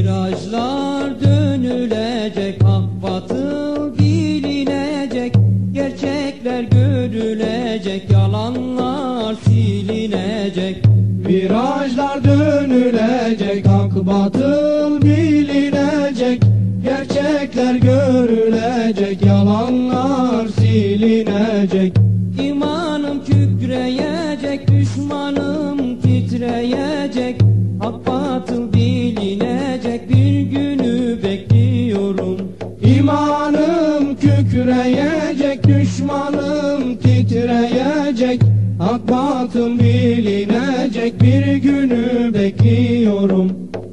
Virajlar dönülecek, hak batıl bilinecek, gerçekler görülecek, yalanlar silinecek. Virajlar dönülecek, hak batıl bilinecek, gerçekler görülecek, yalanlar silinecek. İmanım kükreyecek, düşmanım titreyecek, hak batıl bilinecek, bir günü bekliyorum. İmanım kükreyecek, düşmanım titreyecek, hak batıl bilinecek, bir günü bekliyorum.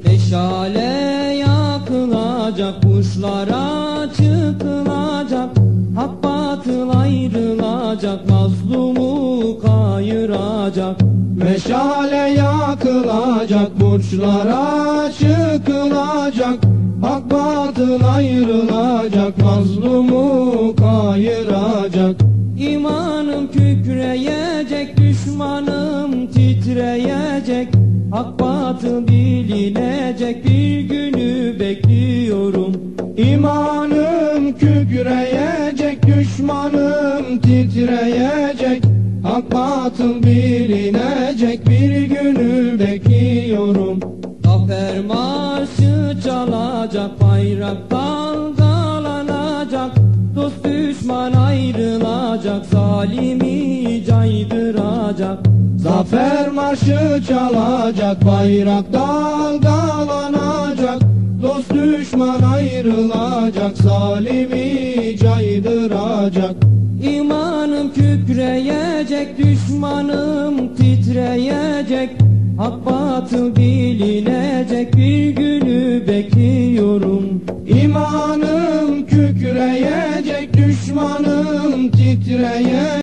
Meşale yakılacak, kuşlara çıkılacak, hak batıl ayrılacak, mazlumu kayıracak. Meşale yakılacak, burçlara çıkılacak, hak batıl ayrılacak, mazlumu kayıracak. İmanım kükreyecek, düşmanım titreyecek, hak batıl bilinecek, bir günü bekliyorum. İmanım kükreyecek, düşmanım titreyecek, hak batıl bilinecek, bir günü bekliyorum. Zafer marşı çalacak, bayrak dalgalanacak, dost düşman ayrılacak, zalimi caydıracak. Zafer marşı çalacak, bayrak dalgalanacak, dost düşman ayrılacak, zalimi caydıracak. İmanım kükreyecek, düşmanım titreyecek, hak batıl bilinecek, bir günü bekliyorum. İmanım kükreyecek, düşmanım titreyecek.